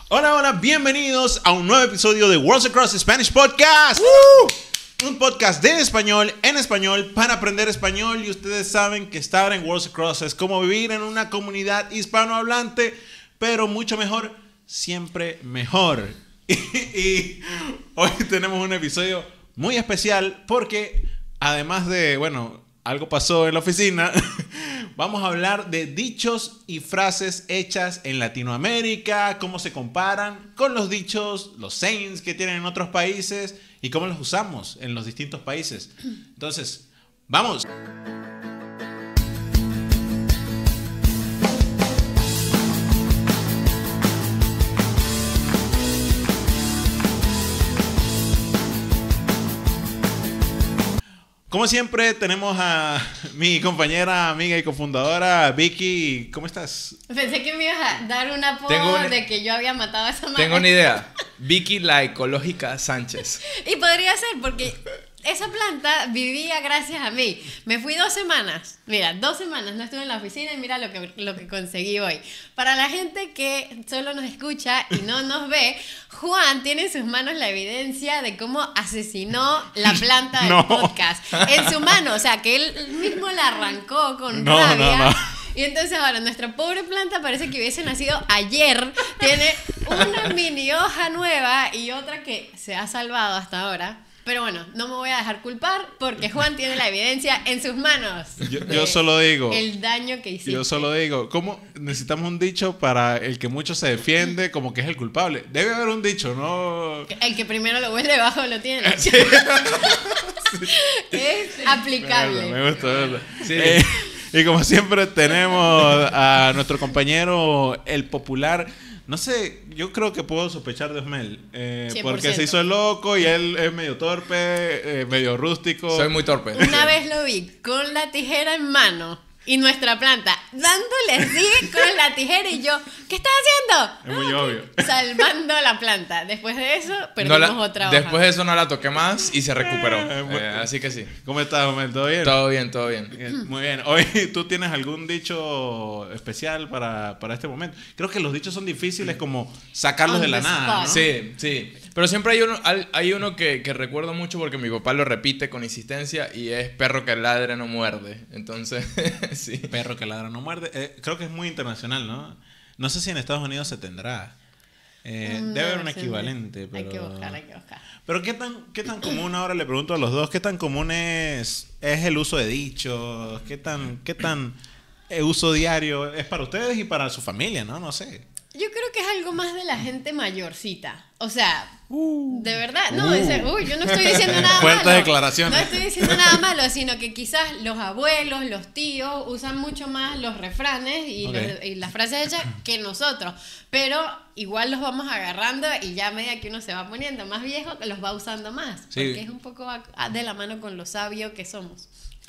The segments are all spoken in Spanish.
Hola, hola, bienvenidos a un nuevo episodio de Worlds Across Spanish Podcast. Un podcast de español, en español, para aprender español. Y ustedes saben que estar en Worlds Across es como vivir en una comunidad hispanohablante, pero mucho mejor, siempre mejor. Y hoy tenemos un episodio muy especial porque además de, algo pasó en la oficina, vamos a hablar de dichos y frases hechas en Latinoamérica, cómo se comparan con los dichos, los sayings que tienen en otros países y cómo los usamos en los distintos países. Entonces, ¡vamos! Como siempre, tenemos a mi compañera, amiga y cofundadora, Vicky. ¿Cómo estás? Pensé que me ibas a dar un apodo de que yo había matado a esa madre. Tengo una idea. Vicky la ecológica Sánchez. Y podría ser porque esa planta vivía gracias a mí. Me fui 2 semanas. Mira, 2 semanas no estuve en la oficina y mira lo que conseguí hoy. Para la gente que solo nos escucha y no nos ve, Juan tiene en sus manos la evidencia de cómo asesinó la planta del podcast. En su mano, o sea, que él mismo la arrancó con rabia. No. Y entonces ahora nuestra pobre planta parece que hubiese nacido ayer. Tiene una mini hoja nueva y otra que se ha salvado hasta ahora. Pero bueno, no me voy a dejar culpar porque Juan tiene la evidencia en sus manos. Yo solo digo... el daño que hiciste. Yo solo digo, ¿cómo necesitamos un dicho para el que mucho se defiende como que es el culpable? Debe haber un dicho, ¿no? El que primero lo huele abajo lo tiene. Sí. Es aplicable. Me gusta. Sí. Y como siempre tenemos a nuestro compañero, el popular... No sé, yo creo que puedo sospechar de Osmel. Porque se hizo el loco y él es medio torpe, medio rústico. Soy muy torpe. Una vez lo vi con la tijera en mano y nuestra planta dándole así con la tijera y yo, ¿qué estás haciendo? Es muy obvio. Salvando la planta. Después de eso, perdimos otra hoja. Después de eso no la toqué más y se recuperó. Así que sí. ¿Cómo estás, Osmel? ¿Todo bien? Todo bien. Muy bien. Hoy, ¿tú tienes algún dicho especial para este momento? Creo que los dichos son difíciles como sacarlos de la nada, ¿no? Sí. Pero siempre hay uno que recuerdo mucho porque mi papá lo repite con insistencia y es perro que ladre no muerde. Entonces, sí. Perro que ladra no muerde. Creo que es muy internacional, ¿no? No sé si en Estados Unidos se tendrá. Debe haber un equivalente. Pero... Hay que buscar. Pero ¿qué tan común, ahora le pregunto a los dos, qué tan común es el uso de dichos? ¿Qué tan uso diario es para ustedes y para su familia, no? No sé. Yo creo que es algo más de la gente mayorcita. O sea, de verdad. No, yo no estoy diciendo nada malo. Fuertes declaraciones. No estoy diciendo nada malo, sino que quizás los abuelos, los tíos usan mucho más los refranes y las frases hechas que nosotros. Pero igual los vamos agarrando y ya a medida que uno se va poniendo más viejo, los va usando más. Sí. Porque es un poco de la mano con lo sabio que somos.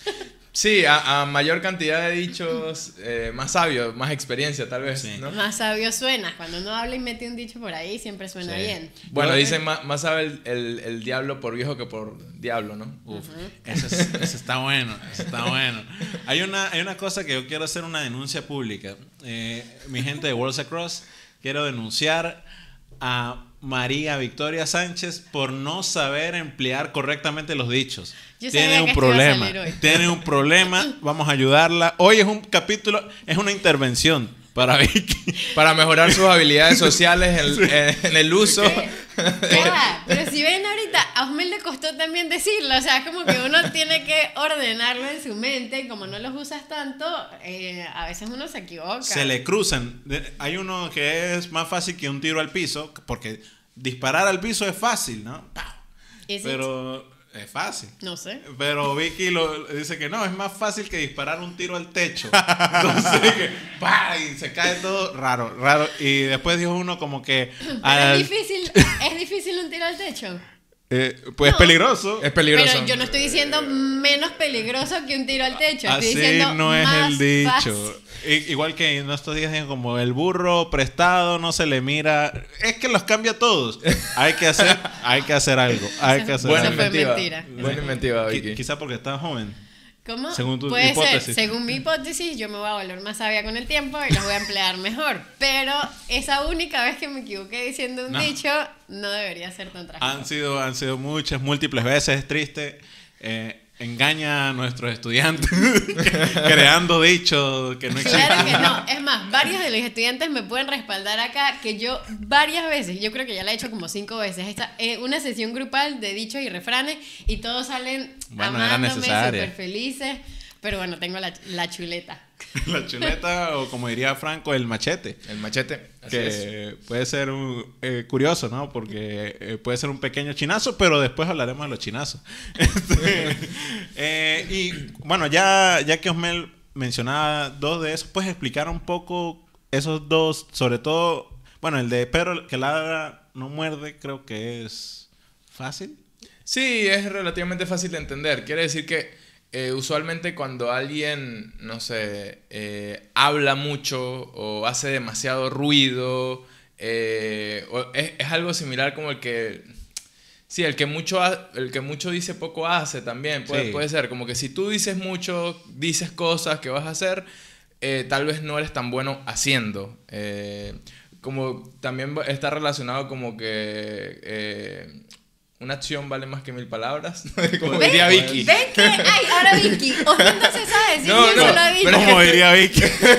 Sí, a mayor cantidad de dichos, más sabio, más experiencia tal vez, sí, ¿no? Más sabio suena. Cuando uno habla y mete un dicho por ahí, siempre suena bien. Bueno, dicen más sabe el diablo por viejo que por diablo, ¿no? Uf, eso está bueno, eso está bueno. Hay una cosa que yo quiero hacer una denuncia pública. Mi gente de Worlds Across, quiero denunciar a María Victoria Sánchez por no saber emplear correctamente los dichos. Tiene un problema, vamos a ayudarla. Hoy es un capítulo, es una intervención para Vicky. Para mejorar sus habilidades sociales en el uso. Pero si ven ahorita, a Osmel le costó también decirlo. O sea, es como que uno tiene que ordenarlo en su mente. Y como no los usas tanto, a veces uno se equivoca. Se le cruzan. Hay uno que es más fácil que un tiro al piso, porque disparar al piso es fácil, ¿no? Pero... es fácil. No sé. Pero Vicky dice que no, es más fácil que disparar un tiro al techo. Entonces, y se cae todo raro. Y después dijo uno como que... es difícil un tiro al techo. Pues no. Es peligroso. Pero yo no estoy diciendo menos peligroso que un tiro al techo. Estoy Así diciendo no es más el dicho. Fácil. Igual que en estos días dicen como el burro prestado no se le mira. Es que los cambia todos. Hay que hacer algo. Buena inventiva, Vicky. Quizá porque está joven. ¿Cómo? Según tu Puede hipótesis. ser, según mi hipótesis, yo me voy a volver más sabia con el tiempo y los voy a emplear mejor. Pero esa única vez que me equivoqué diciendo un dicho, no debería ser tan trágico. Han sido muchas, múltiples veces, es triste. Engaña a nuestros estudiantes creando dichos que no existen. Claro que no. Es más, varios de los estudiantes me pueden respaldar acá que yo varias veces, yo creo que ya la he hecho como 5 veces, una sesión grupal de dichos y refranes y todos salen amándome, súper felices. Pero bueno, tengo la chuleta. La chuleta, o como diría Franco, el machete. El machete. Así Que es. puede ser curioso, ¿no? Porque puede ser un pequeño chinazo, pero después hablaremos de los chinazos. Y bueno, ya que Osmel mencionaba 2 de esos, ¿puedes explicar un poco esos 2? Sobre todo, bueno, el de Pedro que ladra no muerde, creo que es fácil. Sí, es relativamente fácil de entender. Quiere decir que usualmente cuando alguien, no sé, habla mucho o hace demasiado ruido, es algo similar como el que... Sí, el que mucho dice poco hace también. Puede ser como que si tú dices mucho, dices cosas que vas a hacer, tal vez no eres tan bueno haciendo. Como también está relacionado como que... una acción vale más que 1000 palabras. Como diría Vicky. ¿Ven que? Ay, ahora Vicky. Osmel no se sabe decir No, ni un no, solo dicho. pero- Como diría Vicky.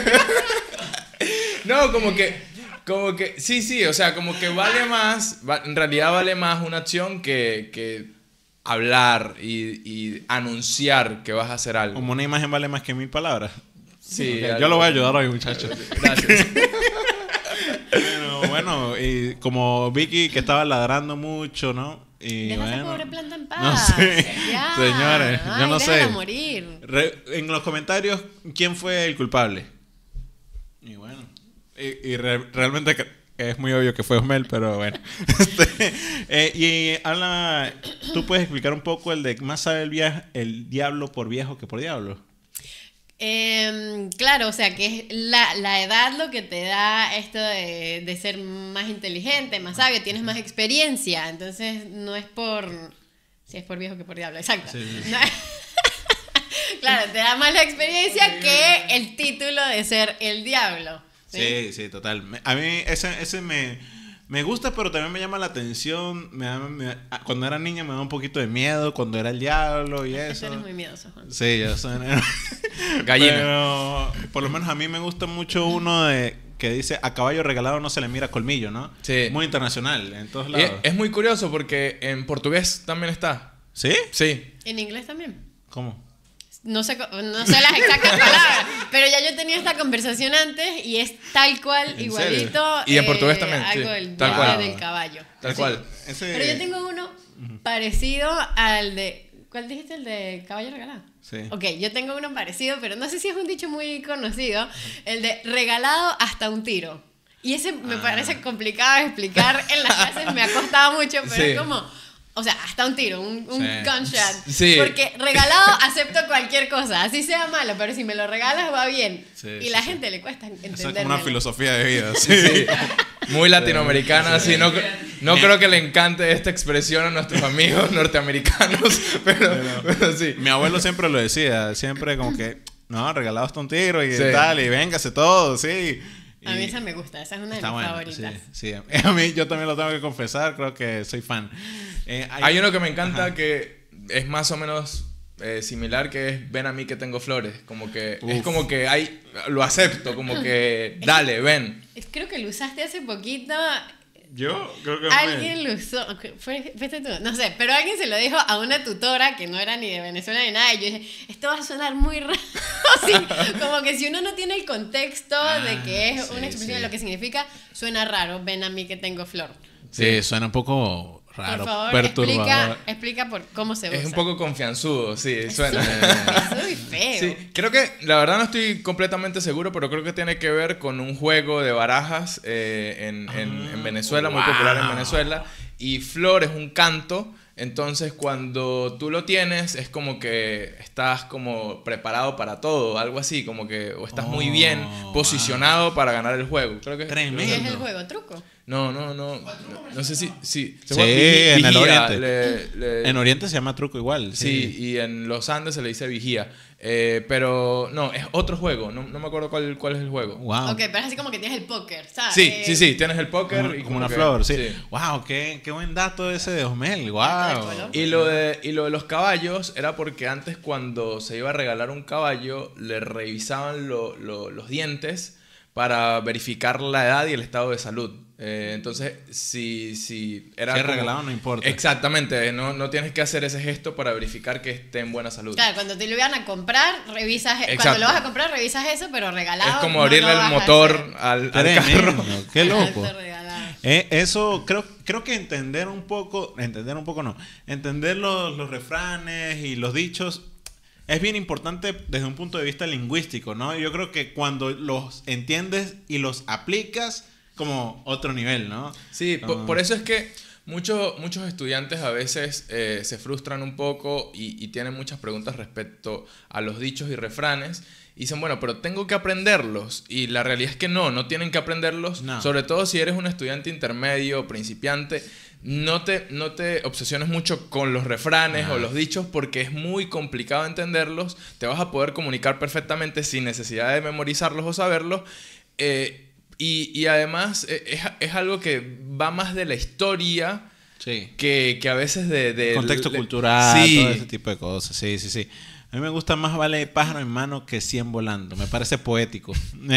No, como que, sí, o sea, como que vale más, en realidad vale más una acción que hablar y anunciar que vas a hacer algo. Como una imagen vale más que 1000 palabras. Sí, Ok, yo lo voy a ayudar hoy, muchachos. Gracias. Pero bueno, y como Vicky que estaba ladrando mucho, ¿no? Y Deja a esa bueno, pobre planta en paz. no sé, Ya. señores, yo Ay, no déjala sé. morir. En los comentarios, ¿quién fue el culpable? Y bueno, realmente es muy obvio que fue Osmel, pero bueno. Y habla, ¿tú puedes explicar un poco el de más sabe el diablo por viejo que por diablo? Claro, o sea que es la edad lo que te da esto de ser más inteligente, más sabio, tienes más experiencia, entonces no es por... Si es por viejo que por diablo, exacto. Sí. No- claro, te da más la experiencia que el título de ser el diablo. Sí, total. A mí ese me gusta, pero también me llama la atención. Cuando era niña me da un poquito de miedo, cuando era el diablo y Este eso. eres muy miedoso, Juan. Sí, yo soy... Gallina. Pero por lo menos a mí me gusta mucho uno que dice a caballo regalado no se le mira colmillo, ¿no? Sí. Muy internacional, en todos Y lados. es muy curioso porque en portugués también está. ¿Sí? Sí. En inglés también. ¿Cómo? No sé las exactas palabras, pero ya yo tenía esta conversación antes y es tal cual, ¿En igualito. Y en portugués también, sí, Algo del tal diablo cual. del caballo. Tal cual. Pero yo tengo uno parecido al de... ¿Cuál dijiste? ¿El de caballo regalado? Sí. Ok, yo tengo uno parecido, pero no sé si es un dicho muy conocido. El de regalado hasta un tiro. Y ese me parece complicado de explicar en las clases, me ha costado mucho, pero Sí. es como... O sea, hasta un tiro, un Sí. gunshot. Sí. Porque regalado acepto cualquier cosa, así sea malo, pero si me lo regalas va bien. Sí, y sí, la sí. gente le cuesta Esa es entender. como una filosofía de vida. Sí. Sí. Muy latinoamericana, así. No creo que le encante esta expresión a nuestros amigos norteamericanos, pero sí. Mi abuelo siempre lo decía, siempre como que, no, regalado hasta un tiro y Sí. tal, y véngase todo, sí. A mí Y- esa me gusta, esa es una de Está mis bueno, favoritas. sí. A mí yo también lo tengo que confesar, creo que soy fan. Hay uno que me encanta Ajá. que es más o menos similar, que es ven a mí que tengo flores. Como que es Uf. como que lo acepto, como que dale, ven. Creo que lo usaste hace poquito. Yo creo que Alguien lo usó. ¿Fuiste tú? No sé, pero alguien se lo dijo a una tutora que no era ni de Venezuela ni nada. Y yo dije, esto va a sonar muy raro. Sí, como que si uno no tiene el contexto de que es sí, una expresión de sí. lo que significa, suena raro. Ven a mí que tengo flor. Sí, suena un poco raro, Por favor, perturbador. explica por cómo se usa. Es un poco confianzudo, sí, Es suena. muy feo. Sí, creo que, la verdad no estoy completamente seguro, pero creo que tiene que ver con un juego de barajas en Venezuela, muy popular en Venezuela. Y flor es un canto, entonces cuando tú lo tienes es como que estás como preparado para todo, algo así, como que o estás muy bien posicionado para ganar el juego. Creo que ¿Qué Tremendo. es el juego? ¿Truco? No sé si Sí, en el Oriente. En Oriente se llama truco igual. Sí, y en los Andes se le dice vigía. Pero no, es otro juego. No me acuerdo cuál es el juego. Wow. Ok, pero es así como que tienes el póker, ¿sabes? Sí, tienes el póker. Como una flor, sí. Wow, qué buen dato ese de Osmel. Wow. Y lo de los caballos era porque antes, cuando se iba a regalar un caballo, le revisaban los dientes para verificar la edad y el estado de salud. Entonces, si era si es regalado, no importa. Exactamente, no tienes que hacer ese gesto para verificar que esté en buena salud. Claro, cuando te lo iban a comprar, revisas. Cuando lo vas a comprar, revisas eso, pero regalado. Es como abrirle el motor al carro. Qué loco. Eso creo que entender un poco no. Entender los refranes y los dichos es bien importante desde un punto de vista lingüístico, ¿no? Yo creo que cuando los entiendes y los aplicas, como otro nivel, ¿no? Sí, por eso es que muchos estudiantes a veces se frustran un poco y tienen muchas preguntas respecto a los dichos y refranes. Y dicen, bueno, pero tengo que aprenderlos. Y la realidad es que no tienen que aprenderlos. No. Sobre todo si eres un estudiante intermedio o principiante. No te obsesiones mucho con los refranes o los dichos, porque es muy complicado entenderlos. Te vas a poder comunicar perfectamente sin necesidad de memorizarlos o saberlos. Y además es algo que va más de la historia que a veces de contexto cultural, todo ese tipo de cosas. Sí. A mí me gusta más vale pájaro en mano que 100 volando. Me parece poético.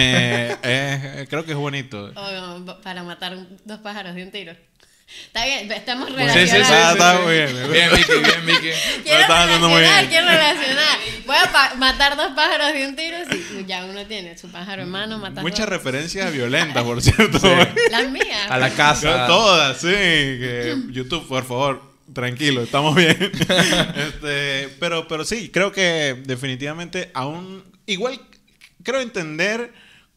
Creo que es bonito. Para matar 2 pájaros de un tiro. Está bien, estamos relacionados. Sí. Está muy bien. Bien, Vicky. Quiero relacionar. Voy a matar 2 pájaros de un tiro. Si ya uno tiene su pájaro en mano, matas muchas 2. Referencias violentas, por cierto. Sí. Las mías. A la casa. Todas, sí. YouTube, por favor, tranquilo, estamos bien. Pero sí, creo que definitivamente aún... Igual creo entender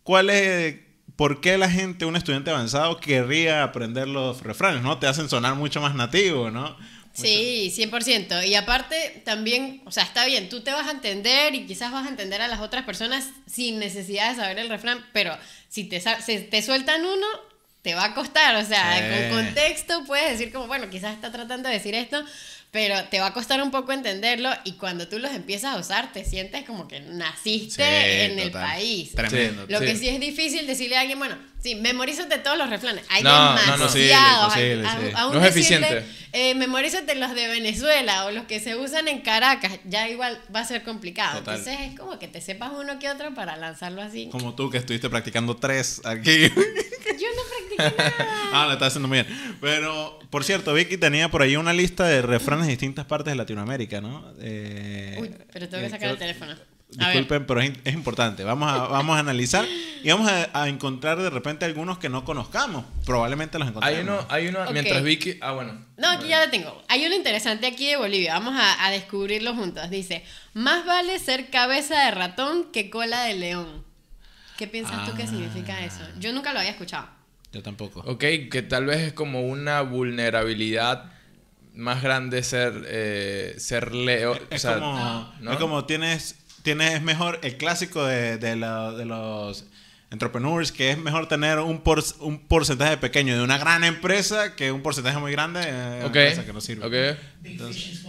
por qué la gente, un estudiante avanzado, querría aprender los refranes, ¿no? Te hacen sonar mucho más nativo, ¿no? Sí, 100%. Y aparte también, o sea, está bien, tú te vas a entender y quizás vas a entender a las otras personas sin necesidad de saber el refrán, pero si te sueltan uno, te va a costar. O sea, con contexto puedes decir como, bueno, quizás está tratando de decir esto, pero te va a costar un poco entenderlo, y cuando tú los empiezas a usar te sientes como que naciste en el país. Tremendo. Lo que sí es difícil decirle a alguien, bueno, sí, memorízate todos los refranes. Hay demasiados. No es eficiente. Memorízate los de Venezuela o los que se usan en Caracas. Ya igual va a ser complicado. Total. Entonces es como que te sepas uno que otro para lanzarlo así. Como tú, que estuviste practicando 3 aquí. Yo no practiqué nada. Lo estás haciendo muy bien. Pero, por cierto, Vicky tenía por ahí una lista de refranes de distintas partes de Latinoamérica, ¿no? Uy, pero tengo que sacar el teléfono. Disculpen, pero es importante. Vamos a analizar y vamos a encontrar de repente algunos que no conozcamos. Probablemente los encontremos. Hay uno okay. Mientras Vicky... bueno. No, aquí ya lo tengo. Hay uno interesante aquí de Bolivia. Vamos a descubrirlo juntos. Dice, más vale ser cabeza de ratón que cola de león. ¿Qué piensas tú que significa eso? Yo nunca lo había escuchado. Yo tampoco. Ok, que tal vez es como una vulnerabilidad más grande ser león. Es como tienes mejor el clásico de los entrepreneurs, que es mejor tener un porcentaje pequeño de una gran empresa que un porcentaje muy grande de una empresa que no sirve. Okay. Entonces,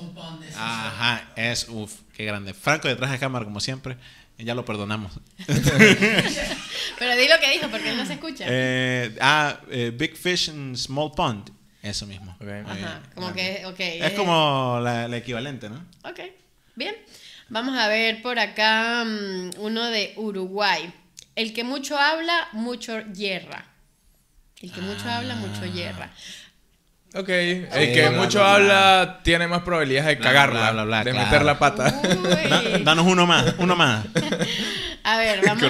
qué grande. Franco detrás de cámara, como siempre. Ya lo perdonamos. Pero di lo que dijo, porque él no se escucha. Big fish in small pond. Eso mismo. Okay. Es como la equivalente, ¿no? Ok, bien. Vamos a ver por acá uno de Uruguay. El que mucho habla, mucho hierra. El que mucho habla, mucho hierra. Ok, el que mucho habla tiene más probabilidades de cagarla, de meter la pata. Danos uno más. A ver, vamos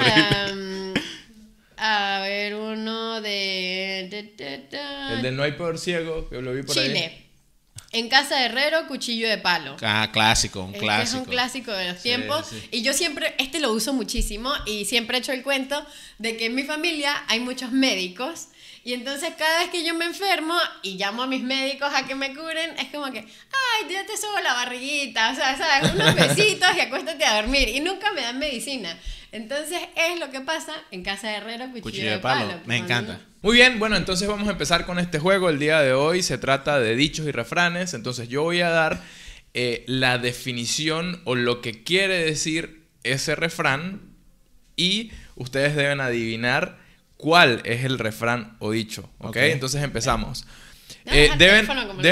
a ver uno de... El de No hay peor ciego, que lo vi por Chile. ahí. En casa de herrero, cuchillo de palo. Clásico, un clásico. Es un clásico de los tiempos. Sí. Y yo siempre, lo uso muchísimo, y siempre he hecho el cuento de que en mi familia hay muchos médicos. Y entonces cada vez que yo me enfermo y llamo a mis médicos a que me curen, es como que, ay, ya te subo la barriguita, o sea, ¿sabes? Unos besitos y acuéstate a dormir. Y nunca me dan medicina. Entonces es lo que pasa en casa de herrero, cuchillo de palo. Me encanta. Muy bien, bueno, entonces vamos a empezar con este juego. El día de hoy se trata de dichos y refranes. Entonces yo voy a dar la definición o lo que quiere decir ese refrán y ustedes deben adivinar cuál es el refrán o dicho. ¿Ok? Entonces empezamos. Deben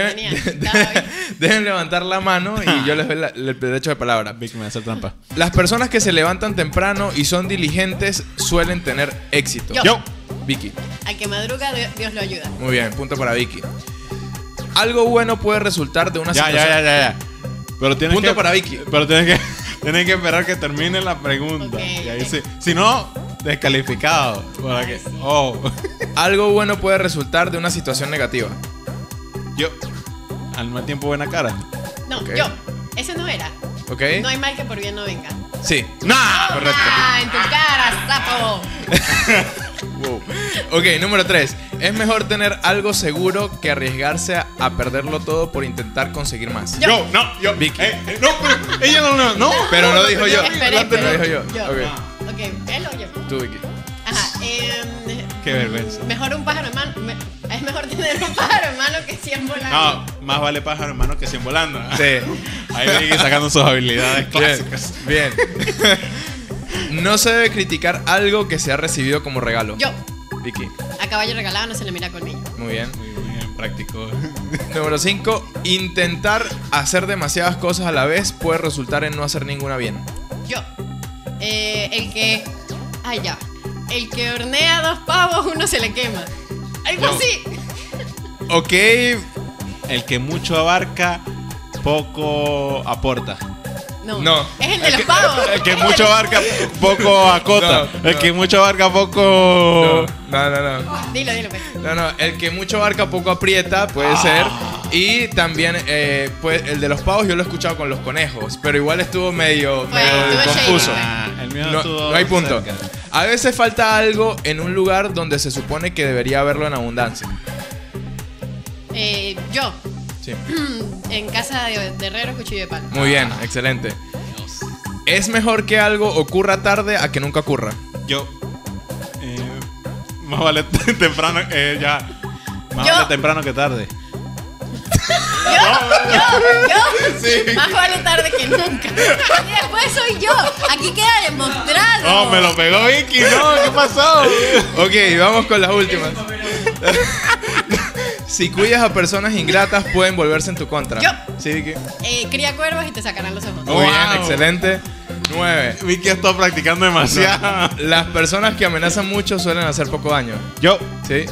levantar la mano y yo les doy el derecho de palabra. Vicky me hace trampa. Las personas que se levantan temprano y son diligentes suelen tener éxito. Yo. Vicky. Al que madruga, Dios lo ayuda. Muy bien, punto para Vicky. Algo bueno puede resultar de una situación. Ya. Pero tienes Punto que, para Vicky. Pero tienes que esperar que termine la pregunta. Ok, y ahí ok. sí. Si no, descalificado. Para que, Algo bueno puede resultar de una situación negativa. Yo, al mismo tiempo, buena cara. No, Ok. yo. Ese no era. ¿Ok? No hay mal que por bien no venga. Sí. ¡Nah! Correcto. ¡Ah, en tu cara, sapo! Wow. Ok, número 3. Es mejor tener algo seguro que arriesgarse a perderlo todo por intentar conseguir más. Yo. Yo. Vicky. No, pero ella no. Pero lo dijo yo. Espera, Lo dijo yo. Yo. Ok. Ok, él o yo. Tú, Vicky. Ajá. Qué vergüenza. Mejor un pájaro en mano. Es mejor tener un pájaro en mano que 100 volando. No, más vale pájaro hermano que 100 volando. Sí. Ahí sigue sacando sus habilidades clásicas. Bien. No se debe criticar algo que se ha recibido como regalo. Yo. Vicky. A caballo regalado no se le mira colmillo. Muy bien. Muy bien, práctico. Número 5. Intentar hacer demasiadas cosas a la vez puede resultar en no hacer ninguna bien. Yo. El que. Ay, ya. El que hornea 2 pavos, uno se le quema. Algo Yo. así. Ok. El que mucho abarca, poco aporta. No. Es el de los pavos. El que mucho abarca, poco acota. No. El que mucho abarca, poco... No. Dilo, pues. No. El que mucho abarca, poco aprieta, puede ser. Y también, pues, el de los pavos yo lo he escuchado con los conejos. Pero igual estuvo medio estuvo confuso. shady. El mío No, estuvo no hay punto. cerca. A veces falta algo en un lugar donde se supone que debería haberlo en abundancia. Yo. Sí. En casa de herrero, cuchillo de palo. Muy bien, excelente. Es mejor que algo ocurra tarde a que nunca ocurra. Yo... más vale temprano... Más Yo. vale temprano que tarde. Yo. Sí. Más vale tarde que nunca. Y después soy yo. Aquí queda demostrado. No, me lo pegó Vicky, no, ¿qué pasó? Ok, vamos con las últimas. Si cuidas a personas ingratas, pueden volverse en tu contra. Yo. Sí, Vicky. Cría cuervos y te sacarán los ojos. Muy bien, Wow. excelente. 9. Vicky está practicando demasiado. Las personas que amenazan mucho suelen hacer poco daño. Yo... Sí.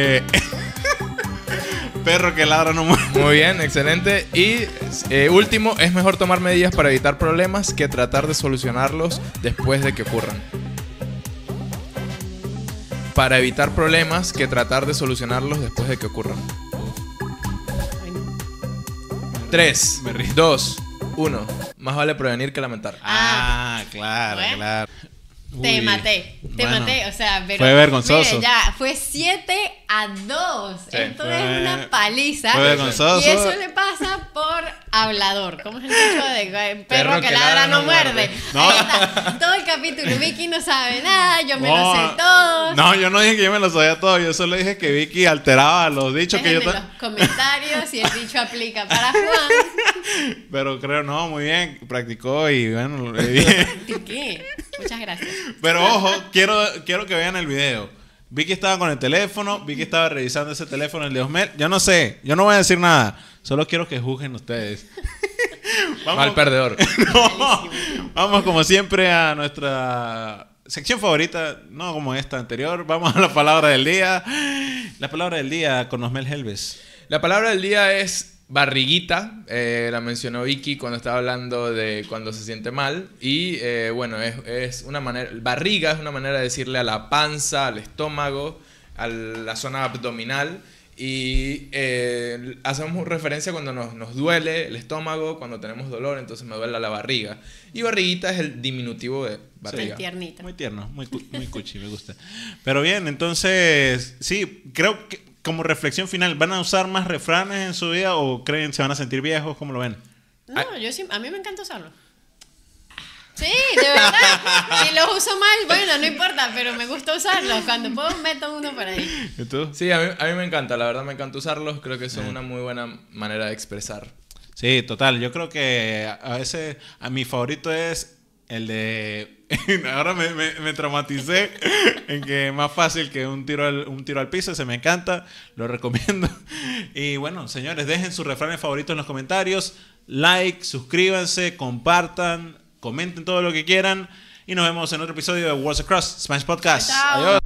Perro que ladra no muere. Muy bien, excelente. Y último, es mejor tomar medidas para evitar problemas que tratar de solucionarlos después de que ocurran. Para evitar problemas que tratar de solucionarlos después de que ocurran. Ay, no. 3, Me río. 2, 1. Más vale prevenir que lamentar. Claro, Bueno. claro. Te Uy. maté, Bueno, o sea, pero fue vergonzoso. mire, ya, fue 7-2. Sí, Esto fue- es una paliza. fue vergonzoso. Y eso le pasa por hablador. ¿Cómo es el dicho de perro que ladra no muerde? No. Ahí está. Todo el capítulo. Vicky no sabe nada, yo me lo No. sé todo. No, yo no dije que yo me lo sabía todo. Yo solo dije que Vicky alteraba los dichos que yo... Déjenme en los comentarios si el dicho aplica para Juan. Pero creo, no, muy bien. Practicó y bueno, bien. ¿Qué? Muchas gracias. Pero ojo, quiero que vean el video. Vicky estaba con el teléfono, Vicky estaba revisando ese teléfono, el de Osmer. Yo no sé, yo no voy a decir nada. Solo quiero que juzguen ustedes. Mal perdedor. No. Vamos como siempre a nuestra sección favorita, no como esta anterior. Vamos a la palabra del día. La palabra del día con Osmel Helves. La palabra del día es barriguita. La mencionó Vicky cuando estaba hablando de cuando se siente mal. Y bueno, es una manera. Barriga es una manera de decirle a la panza, al estómago, a la zona abdominal. Y hacemos referencia cuando nos duele el estómago, cuando tenemos dolor, entonces me duele la barriga. Y barriguita es el diminutivo de barriga. Muy tiernito. Muy tierno, muy cuchi, me gusta. Pero bien, entonces, sí, creo que como reflexión final, ¿van a usar más refranes en su vida o creen se van a sentir viejos? ¿Cómo lo ven? No, yo sí, a mí me encanta usarlo. Sí, de verdad. Si los uso mal, bueno, no importa, pero me gusta usarlos. Cuando puedo, meto uno por ahí. ¿Y tú? Sí, a mí me encanta, la verdad me encanta usarlos. Creo que son una muy buena manera de expresar. Sí, total. Yo creo que a veces a mi favorito es el de... Ahora me traumaticé en que es más fácil que un tiro al piso. Se me encanta. Lo recomiendo. Y bueno, señores, dejen sus refranes favoritos en los comentarios. Like, suscríbanse, compartan, comenten todo lo que quieran. Y nos vemos en otro episodio de Worlds Across Spanish Podcast. Chao. Adiós.